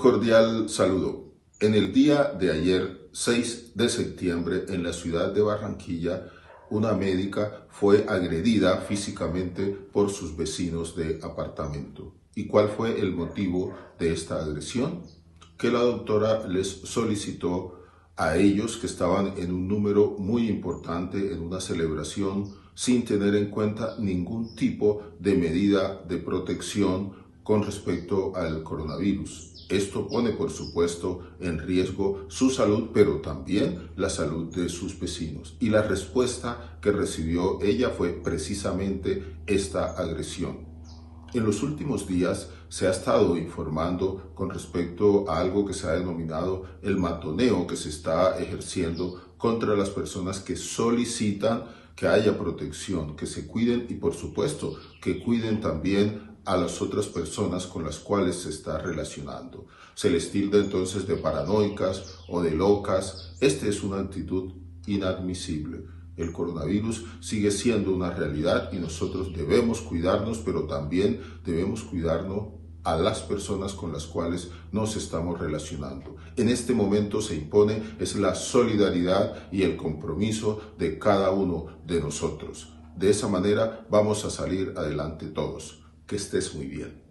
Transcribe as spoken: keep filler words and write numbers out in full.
cordial saludo. En el día de ayer, seis de septiembre, en la ciudad de Barranquilla, una médica fue agredida físicamente por sus vecinos de apartamento. ¿Y cuál fue el motivo de esta agresión? Que la doctora les solicitó a ellos, que estaban en un número muy importante en una celebración, sin tener en cuenta ningún tipo de medida de protección con respecto al coronavirus. Esto pone, por supuesto, en riesgo su salud, pero también la salud de sus vecinos. Y la respuesta que recibió ella fue precisamente esta agresión. En los últimos días se ha estado informando con respecto a algo que se ha denominado el matoneo que se está ejerciendo contra las personas que solicitan que haya protección, que se cuiden y, por supuesto, que cuiden también a las otras personas con las cuales se está relacionando. Se les tilda entonces de paranoicas o de locas. Esta es una actitud inadmisible. El coronavirus sigue siendo una realidad y nosotros debemos cuidarnos, pero también debemos cuidarnos a las personas con las cuales nos estamos relacionando. En este momento se impone es la solidaridad y el compromiso de cada uno de nosotros. De esa manera vamos a salir adelante todos. Que estés muy bien.